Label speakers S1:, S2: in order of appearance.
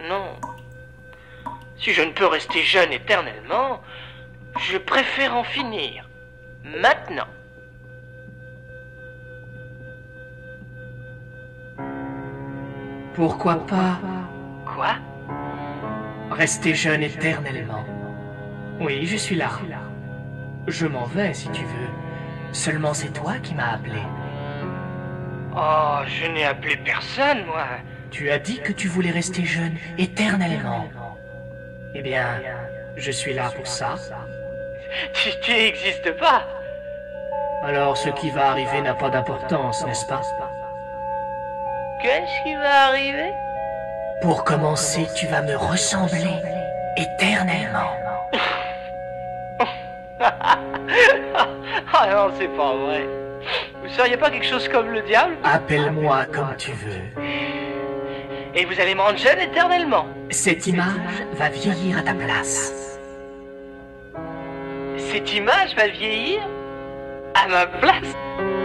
S1: Non. Si je ne peux rester jeune éternellement, je préfère en finir. Maintenant.
S2: Pourquoi pas
S1: Quoi?
S2: rester jeune éternellement? Oui, je suis là. Je m'en vais si tu veux. Seulement c'est toi qui m'as appelé.
S1: Oh, je n'ai appelé personne, moi.
S2: Tu as dit que tu voulais rester jeune éternellement. Eh bien, je suis là pour ça.
S1: Tu n'existes pas.
S2: Alors ce qui va arriver n'a pas d'importance, n'est-ce pas?
S1: Qu'est-ce qui va arriver?
S2: Pour commencer, tu vas me ressembler éternellement.
S1: Ah non, c'est pas vrai. Vous seriez pas quelque chose comme le diable?
S2: Appelle-moi comme tu veux.
S1: Et vous allez me rendre jeune éternellement.
S2: Cette image va vieillir à ta place.
S1: Cette image va vieillir à ma place.